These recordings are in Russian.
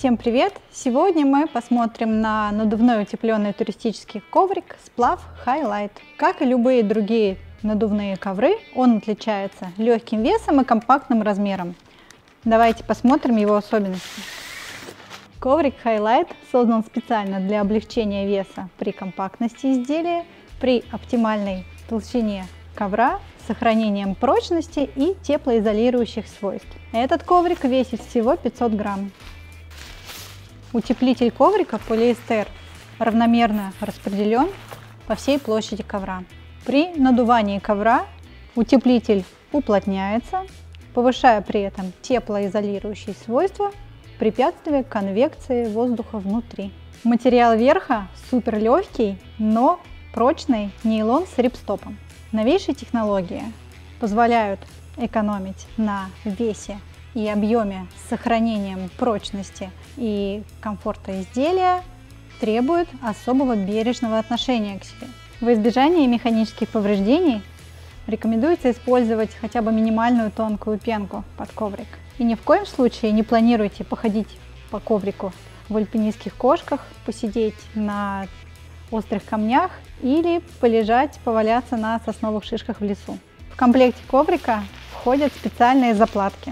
Всем привет! Сегодня мы посмотрим на надувной утепленный туристический коврик Splav Hi-Lite. Как и любые другие надувные ковры, он отличается легким весом и компактным размером. Давайте посмотрим его особенности. Коврик Hi-Lite создан специально для облегчения веса при компактности изделия, при оптимальной толщине ковра, с сохранением прочности и теплоизолирующих свойств. Этот коврик весит всего 500 грамм. Утеплитель коврика полиэстер равномерно распределен по всей площади ковра. При надувании ковра утеплитель уплотняется, повышая при этом теплоизолирующие свойства, препятствуя конвекции воздуха внутри. Материал верха супер легкий, но прочный нейлон с рипстопом. Новейшие технологии позволяют экономить на весе и объеме с сохранением прочности и комфорта изделия, требуют особого бережного отношения к себе. В избежание механических повреждений рекомендуется использовать хотя бы минимальную тонкую пенку под коврик. И ни в коем случае не планируйте походить по коврику в альпинистских кошках, посидеть на острых камнях или полежать, поваляться на сосновых шишках в лесу. В комплекте коврика входят специальные заплатки.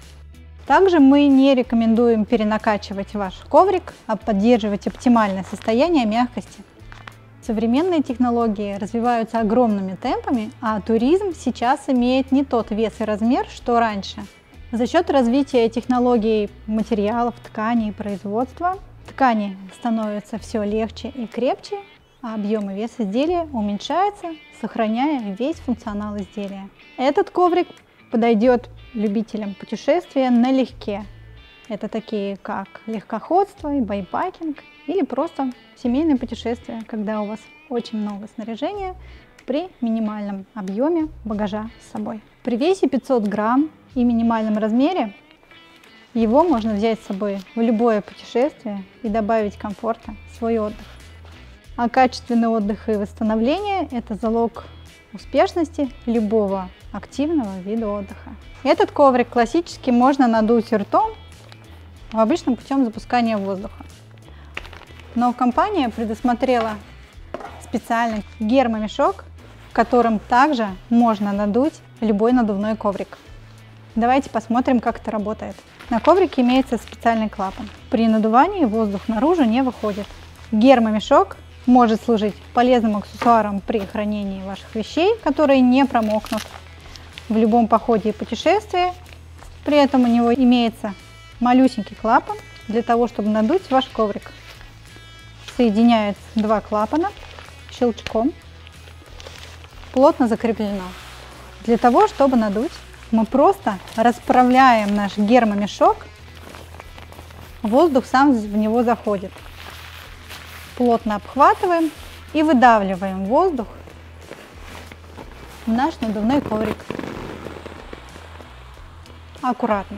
Также мы не рекомендуем перенакачивать ваш коврик, а поддерживать оптимальное состояние мягкости. Современные технологии развиваются огромными темпами, а туризм сейчас имеет не тот вес и размер, что раньше. За счет развития технологий материалов, тканей и производства, ткани становятся все легче и крепче, а объем и вес изделия уменьшается, сохраняя весь функционал изделия. Этот коврик подойдет любителям путешествия налегке. Это такие как легкоходство и байпакинг, или просто семейное путешествие, когда у вас очень много снаряжения при минимальном объеме багажа с собой. При весе 500 грамм и минимальном размере его можно взять с собой в любое путешествие и добавить комфорта в свой отдых. А качественный отдых и восстановление – это залог успешности любого активного вида отдыха. Этот коврик классически можно надуть ртом, обычным путем запускания воздуха. Но компания предусмотрела специальный гермомешок, в котором также можно надуть любой надувной коврик. Давайте посмотрим, как это работает. На коврике имеется специальный клапан. При надувании воздух наружу не выходит. Гермомешок может служить полезным аксессуаром при хранении ваших вещей, которые не промокнут в любом походе и путешествии. При этом у него имеется малюсенький клапан для того, чтобы надуть ваш коврик. Соединяется два клапана щелчком, плотно закреплено. Для того, чтобы надуть, мы просто расправляем наш гермомешок, воздух сам в него заходит. Плотно обхватываем и выдавливаем воздух в наш надувной коврик. Аккуратно.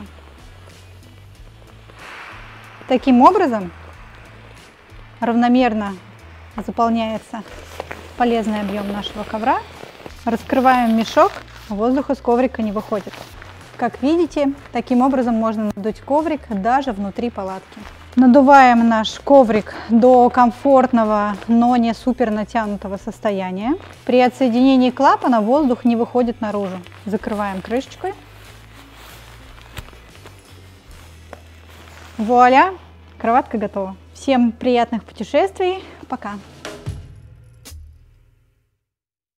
Таким образом равномерно заполняется полезный объем нашего ковра. Раскрываем мешок, воздух из коврика не выходит. Как видите, таким образом можно надуть коврик даже внутри палатки. Надуваем наш коврик до комфортного, но не супер натянутого состояния. При отсоединении клапана воздух не выходит наружу. Закрываем крышечкой. Вуаля! Кроватка готова. Всем приятных путешествий. Пока!